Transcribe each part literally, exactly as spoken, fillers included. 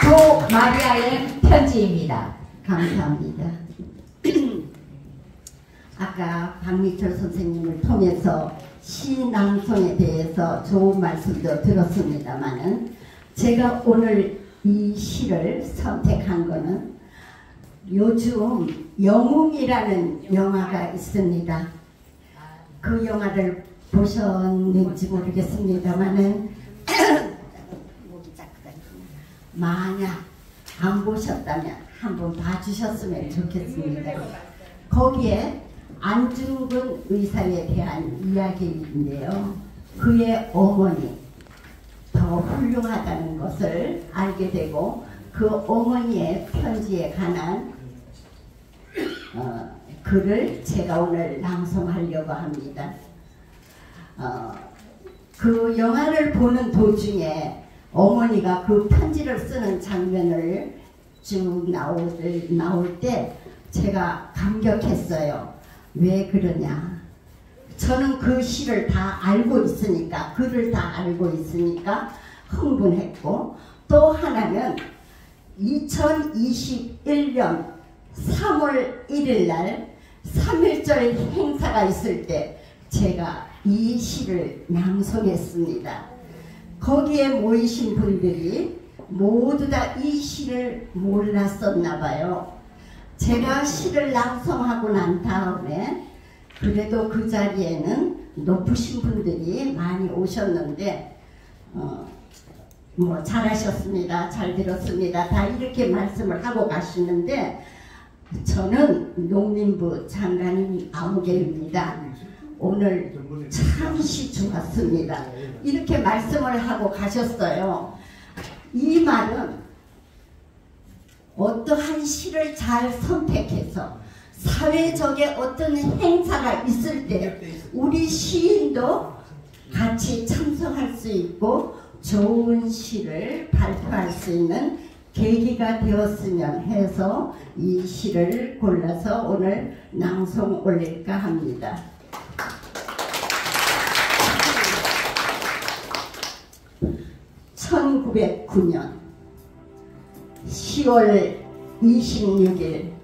조 마리아의 편지입니다. 감사합니다. 아까 박미철 선생님을 통해서 시 낭송에 대해서 좋은 말씀도 들었습니다만은 제가 오늘 이 시를 선택한 거는 요즘 영웅이라는 영화가 있습니다. 그 영화를 보셨는지 모르겠습니다만은 만약 안 보셨다면 한번 봐주셨으면 좋겠습니다. 거기에 안중근 의사에 대한 이야기인데요. 그의 어머니 더 훌륭하다는 것을 알게 되고 그 어머니의 편지에 관한 어, 글을 제가 오늘 낭송하려고 합니다. 어, 그 영화를 보는 도중에 어머니가 그 편지를 쓰는 장면을 쭉 나올, 나올 때 제가 감격했어요. 왜 그러냐? 저는 그 시를 다 알고 있으니까, 글을 다 알고 있으니까 흥분했고, 또 하나는 이천이십일 년 삼월 일일 날 삼일절 행사가 있을 때 제가 이 시를 낭송했습니다. 거기에 모이신 분들이 모두 다 이 시를 몰랐었나 봐요. 제가 시를 낭송하고 난 다음에 그래도 그 자리에는 높으신 분들이 많이 오셨는데 어, 뭐 잘하셨습니다, 잘 들었습니다, 다 이렇게 말씀을 하고 가시는데 저는 농림부 장관인 아무개입니다. 오늘 참시 좋았습니다. 이렇게 말씀을 하고 가셨어요. 이 말은 어떠한 시를 잘 선택해서 사회적인 어떤 행사가 있을 때 우리 시인도 같이 참석할 수 있고 좋은 시를 발표할 수 있는 계기가 되었으면 해서 이 시를 골라서 오늘 낭송 올릴까 합니다. 천구백구 년 시월 이십육일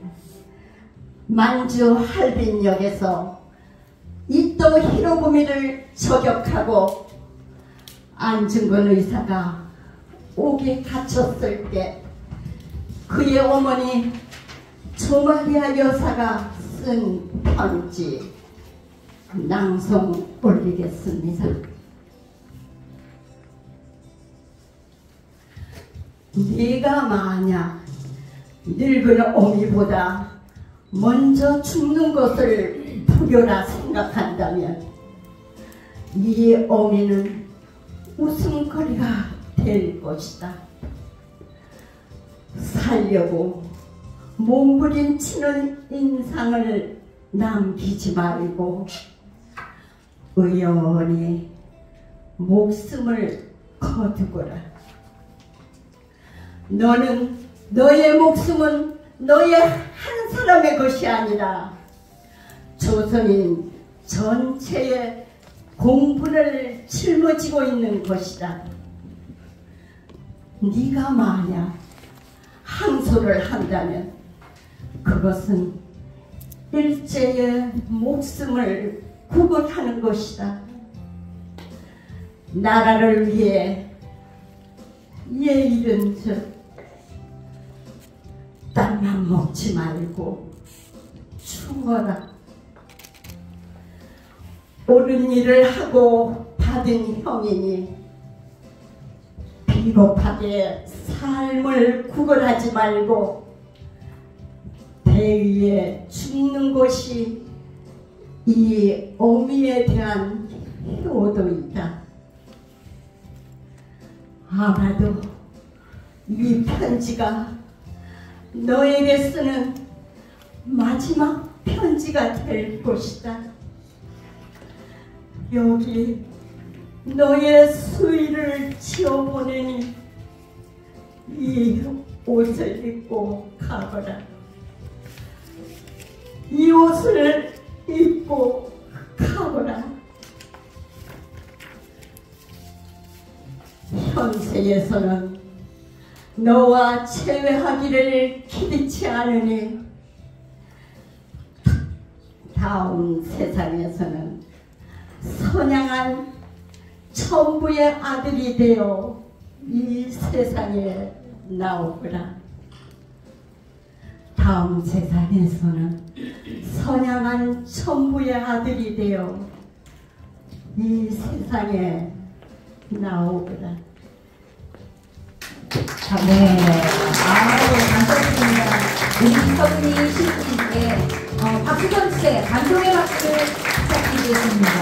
만주 할빈역에서 이토 히로부미를 저격하고 안중근 의사가 옥에 갇혔을 때 그의 어머니 조마리아 여사가 쓴 편지 낭송 올리겠습니다. 네가 만약 늙은 어미보다 먼저 죽는 것을 부여라 생각한다면 이 어미는 웃음거리가 될 것이다. 살려고 몸부림치는 인상을 남기지 말고 의연히 목숨을 거두거라. 너는 너의 목숨은 너의 한 사람의 것이 아니라 조선인 전체의 공분을 짊어지고 있는 것이다. 네가 만약 항소를 한다면 그것은 일제의 목숨을 구걸하는 것이다. 나라를 위해 예의른 즉 땀만 먹지 말고 죽어라. 옳은 일을 하고 받은 형이니 비겁하게 삶을 구걸하지 말고 대위에 죽는 것이 이 어미에 대한 효도이다. 아마도 이 편지가 너에게 쓰는 마지막 편지가 될 것이다. 여기 너의 수의를 지어보내니 이 옷을 입고 가거라. 이 옷을 입고 가거라. 현세에서는 너와 재회하기를 기대치 않으니 다음 세상에서는 선양한 천부의 아들이 되어 이 세상에 나오거라. 다음 세상에서는 선양한 천부의 아들이 되어 이 세상에 나오거라. 네. 아우, 감사드립니다. 우리 서은이 신부님께 어, 박수경 씨의 감동의 박수를 부탁드리겠습니다.